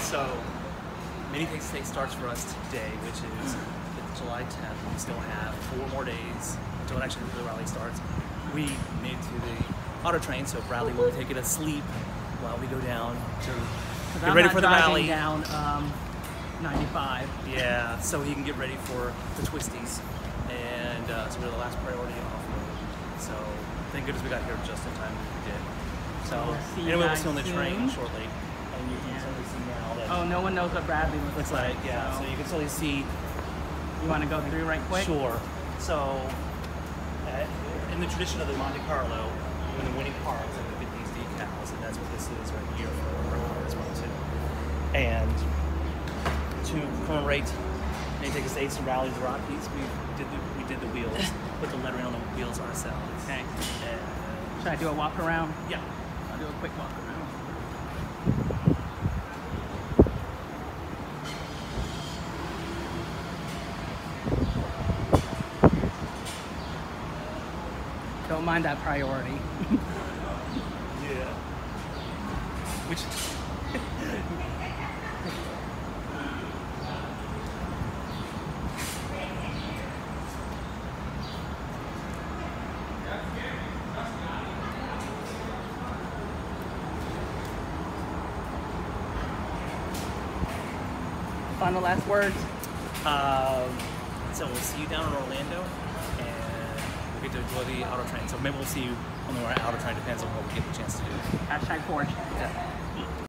So, Mini Texas Day starts for us today, which is July 10th. We still have 4 more days until the rally starts. We made it to the auto train, so Bradley will be taking a sleep while we go down to get ready for the rally. Down 95. Yeah, so he can get ready for the twisties, and so we're the last priority off-road. So thank goodness we got here just in time. We did. So anyway, we'll see on the train shortly. And you can totally see now that. Oh, no one knows what Bradley looks like. Yeah, so you can totally see. You want to go through right quick? Sure. So, in the tradition of the Monte Carlo, when the winning cars, they get these decals, and that's what this is right here for our car as well too. And to commemorate Mini Texas Day and Rally the Rockies, we did the wheels, put the lettering on the wheels ourselves. Okay. And, should I do a walk around? Yeah. I'll do a quick walk around. Don't mind that priority. Yeah. Which. Final last words. So we'll see you down in Orlando, and we'll get to enjoy the auto train. So maybe we'll see you on the auto train. Depends on what we get the chance to do. #Forge. Yeah.